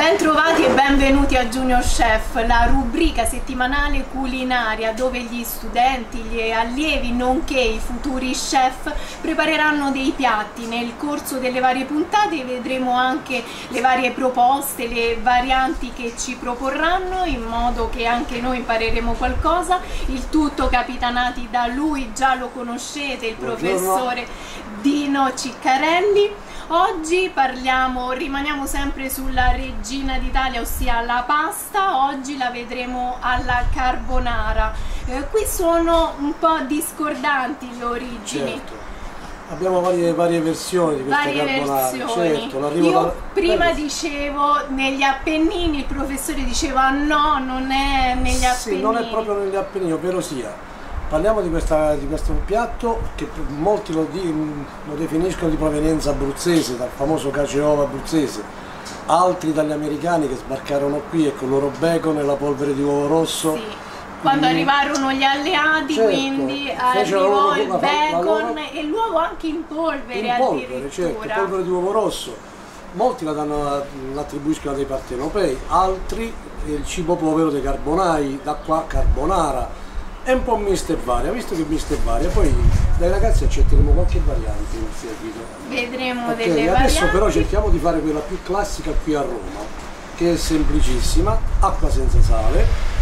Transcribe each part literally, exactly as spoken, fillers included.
Bentrovati e benvenuti a Junior Chef, la rubrica settimanale culinaria dove gli studenti, gli allievi nonché i futuri chef prepareranno dei piatti. Nel corso delle varie puntate vedremo anche le varie proposte, le varianti che ci proporranno, in modo che anche noi impareremo qualcosa. Il tutto capitanati da lui, già lo conoscete, il professore Dino Ciccarelli. Oggi parliamo, rimaniamo sempre sulla regina d'Italia, ossia la pasta. Oggi la vedremo alla carbonara. Eh, qui sono un po' discordanti le origini. Certo. Abbiamo varie, varie versioni di questa varie carbonara. versioni. Certo, Io da... prima Beh, dicevo negli Appennini, il professore diceva no, non è negli Appennini. Sì, non è proprio negli Appennini, ovvero sia. Parliamo di, questa, di questo piatto che molti lo, di, lo definiscono di provenienza abruzzese, dal famoso cacio e uova abruzzese, altri dagli americani che sbarcarono qui e con il loro bacon e la polvere di uovo rosso. Sì. Quando quindi, arrivarono gli alleati, certo, arrivò loro, il bacon loro, e l'uovo anche in polvere, in polvere, certo, polvere di uovo rosso. Molti la danno, l'attribuiscono a dei partenopei, altri il cibo povero dei carbonai, da qua carbonara. È un po' mista e varia, visto che mista e varia, poi dai ragazzi accetteremo qualche variante in seguito. Vedremo okay, delle adesso varianti. Però cerchiamo di fare quella più classica qui a Roma, che è semplicissima: acqua senza sale,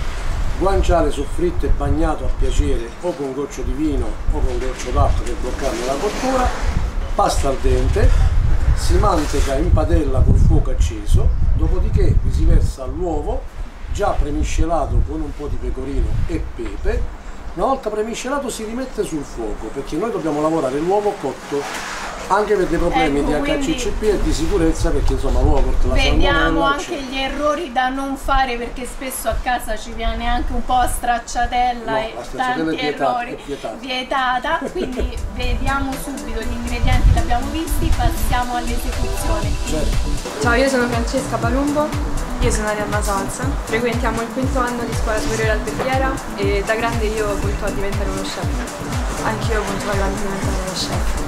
guanciale soffritto e bagnato a piacere o con goccio di vino o con goccio d'acqua per bloccarne la cottura, pasta al dente, si manteca in padella col fuoco acceso, dopodiché vi si versa l'uovo già premiscelato con un po' di pecorino e pepe. Una volta premiscelato si rimette sul fuoco, perché noi dobbiamo lavorare l'uovo cotto, anche per dei problemi ecco, di H C C P e di sicurezza, perché insomma l'uovo porta la salmonella. Vediamo anche gli errori da non fare, perché spesso a casa ci viene anche un po' a stracciatella no, e stracciatella tanti è vietata, errori. è vietata. vietata quindi vediamo subito gli ingredienti che abbiamo visti, passiamo all'esecuzione. Certo. Ciao, io sono Francesca Palumbo. Io sono Arianna Salza, frequentiamo il quinto anno di scuola superiore alberghiera e da grande io punto a diventare uno chef. Anch'io punto a diventare uno chef.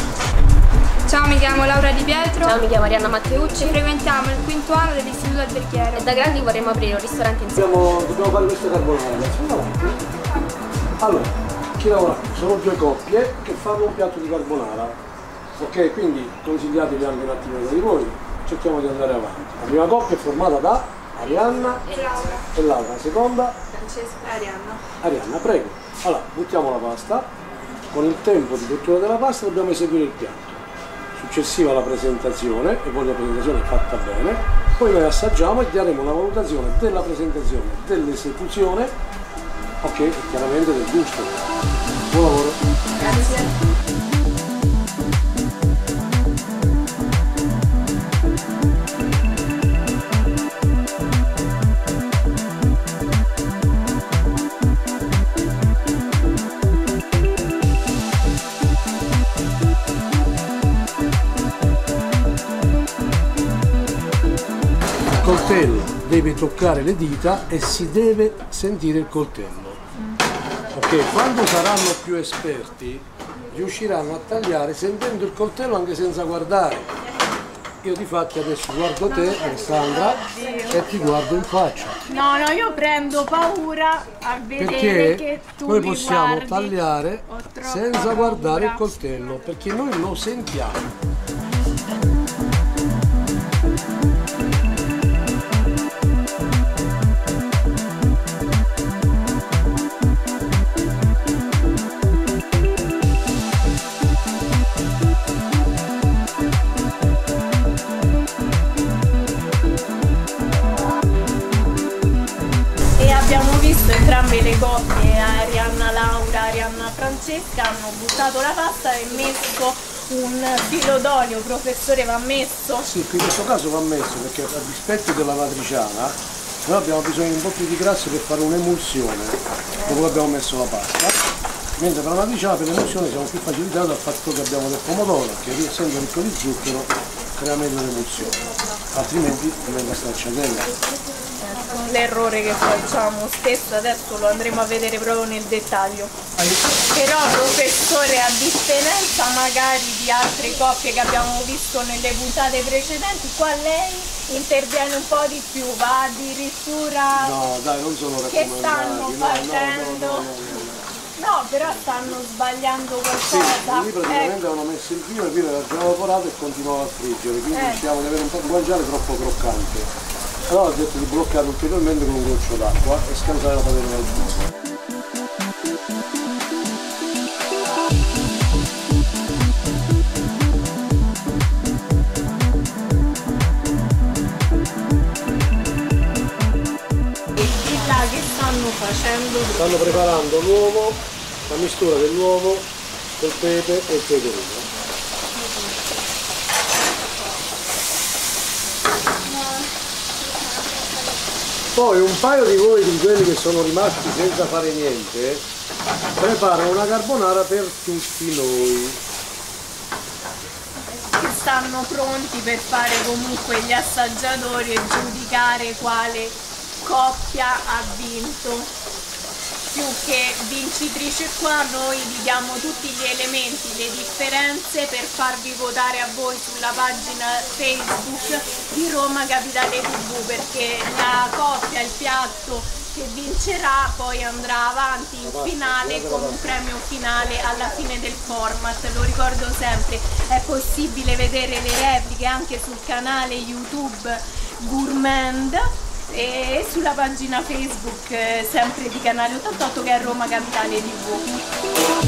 Ciao, mi chiamo Laura Di Pietro. Ciao, mi chiamo Arianna Matteucci. E frequentiamo il quinto anno dell'istituto alberghiero. E da grandi vorremmo aprire un ristorante insieme. Dobbiamo, dobbiamo fare questa carbonara, ragazzi. Allora, chi lavora? Sono due coppie che fanno un piatto di carbonara. Ok, quindi consigliatevi anche un attimo di voi. Cerchiamo di andare avanti. La prima coppia è formata da Arianna e Laura. E Laura. La seconda? Francesca e Arianna. Arianna, prego. Allora, buttiamo la pasta. Con il tempo di cottura della pasta dobbiamo eseguire il piatto. Successiva la presentazione, e poi la presentazione è fatta bene. Poi noi assaggiamo e daremo una valutazione della presentazione, dell'esecuzione, ok, e chiaramente del gusto. Buon lavoro. Grazie. Il coltello deve toccare le dita e si deve sentire il coltello. Ok, quando saranno più esperti riusciranno a tagliare sentendo il coltello anche senza guardare. Io difatti adesso guardo te, Alessandra, e ti guardo in faccia. No, no, io prendo paura a vedere perché che tu noi mi possiamo guardi. tagliare senza paura. guardare il coltello, perché noi lo sentiamo. Entrambe le coppie, Arianna Laura, Arianna Francesca, hanno buttato la pasta e messo un filo d'olio. Professore, va messo? Sì, in questo caso va messo, perché a dispetto della matriciana noi abbiamo bisogno di un po' più di grasso per fare un'emulsione dopo che abbiamo messo la pasta, mentre per la matriciana, per l'emulsione siamo più facilitati dal fatto che abbiamo del pomodoro, che essendo ricco di zucchero crea meglio l'emulsione, altrimenti diventa stracciatella. l'errore che facciamo spesso, adesso lo andremo a vedere proprio nel dettaglio. Però professore, a differenza magari di altre coppie che abbiamo visto nelle puntate precedenti, qua lei interviene un po' di più, va addirittura... No, dai, non sono che stanno raccomandati, no, facendo... no, no, no, no, no. No, però stanno sbagliando Sì, qualcosa. lì praticamente Ecco. avevano messo il vino, il vino era già evaporato e continuava a friggere, quindi Eh. rischiamo di avere un po' di guanciale troppo croccante. Allora ho detto di bloccare ulteriormente con un goccio d'acqua e scansare la padella del fuoco. Che stanno facendo? Stanno preparando l'uovo, la mistura dell'uovo col pepe e il pecorino. Poi un paio di voi, di quelli che sono rimasti senza fare niente, preparano una carbonara per tutti noi. Che stanno pronti per fare comunque gli assaggiatori e giudicare quale coppia ha vinto. Più che vincitrice qua noi vi diamo tutti gli elementi, le differenze per farvi votare a voi sulla pagina Facebook di Roma Capitale tivù, perché la coppia, il piatto che vincerà poi andrà avanti in finale con un premio finale alla fine del format. Lo ricordo sempre, è possibile vedere le repliche anche sul canale YouTube Gourmand e sulla pagina Facebook eh, sempre di Canale ottantotto, che è Roma Capitale tivù.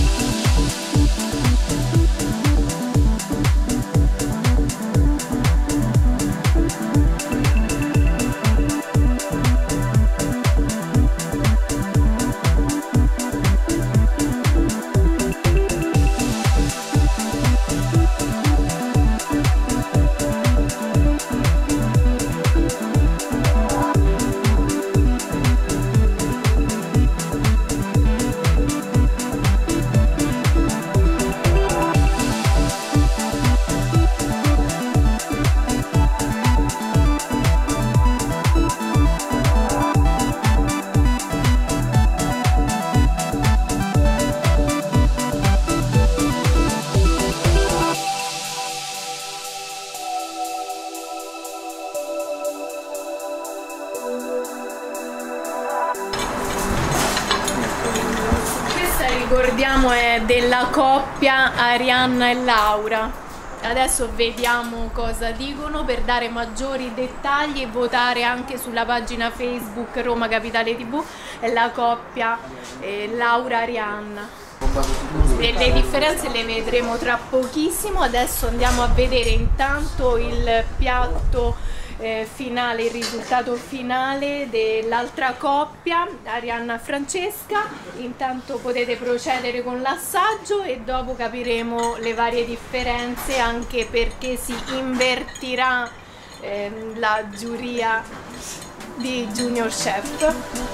Ricordiamo è della coppia Arianna e Laura. Adesso vediamo cosa dicono per dare maggiori dettagli e votare anche sulla pagina Facebook Roma Capitale tivù. È la coppia eh, Laura Arianna. E le differenze le vedremo tra pochissimo. Adesso andiamo a vedere intanto il piatto Eh, finale, il risultato finale dell'altra coppia, Arianna e Francesca. Intanto potete procedere con l'assaggio e dopo capiremo le varie differenze, anche perché si invertirà eh, la giuria di Junior Chef.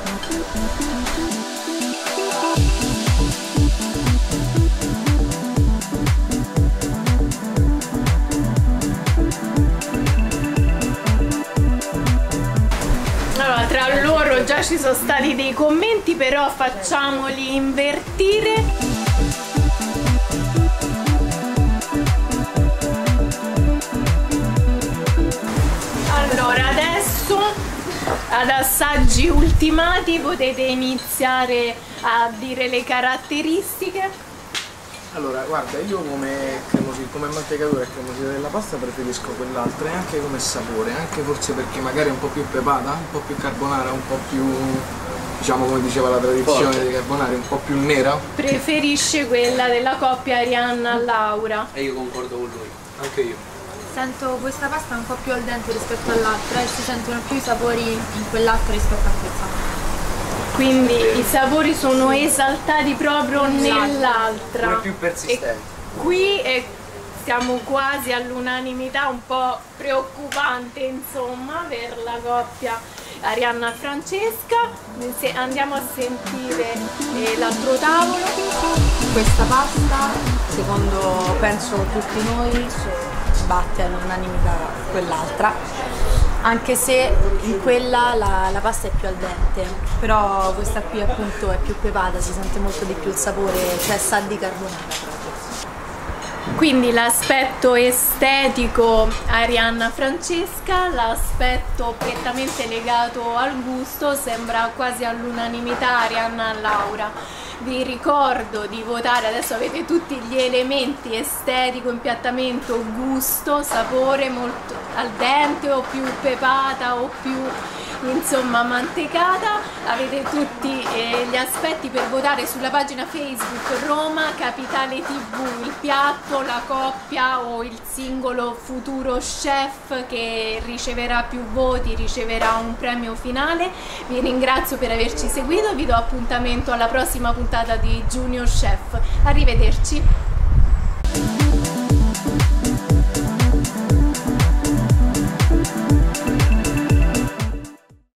Allora, tra loro già ci sono stati dei commenti, però facciamoli invertire. Allora, adesso ad assaggi ultimati potete iniziare a dire le caratteristiche. Allora, guarda, io come, cremosi, come mantecatura e cremosità della pasta preferisco quell'altra, e anche come sapore, anche forse perché magari è un po' più pepata, un po' più carbonara, un po' più, diciamo come diceva la tradizione dei carbonari, un po' più nera. Preferisce quella della coppia Arianna-Laura. E io concordo con lui. Anche io. Sento questa pasta un po' più al dente rispetto all'altra e si sentono più i sapori in quell'altra rispetto a questa. Quindi i sapori sono esaltati proprio nell'altra. Pure più persistenti. E qui è, siamo quasi all'unanimità, un po' preoccupante insomma per la coppia Arianna e Francesca. Se andiamo a sentire eh, l'altro tavolo. Questa pasta, secondo penso tutti noi, batte all'unanimità quell'altra. anche se in quella la, la pasta è più al dente, però questa qui appunto è più pepata, si sente molto di più il sapore, cioè sa di carbonara. Quindi l'aspetto estetico Arianna Francesca, l'aspetto prettamente legato al gusto sembra quasi all'unanimità Arianna Laura. Vi ricordo di votare, adesso avete tutti gli elementi: estetico, impiattamento, gusto, sapore, molto al dente o più pepata o più insomma mantecata. Avete tutti eh, gli aspetti per votare sulla pagina Facebook Roma Capitale tivù, il piatto, la coppia o il singolo futuro chef che riceverà più voti, riceverà un premio finale. Vi ringrazio per averci seguito, vi do appuntamento alla prossima puntata di Junior Chef. Arrivederci.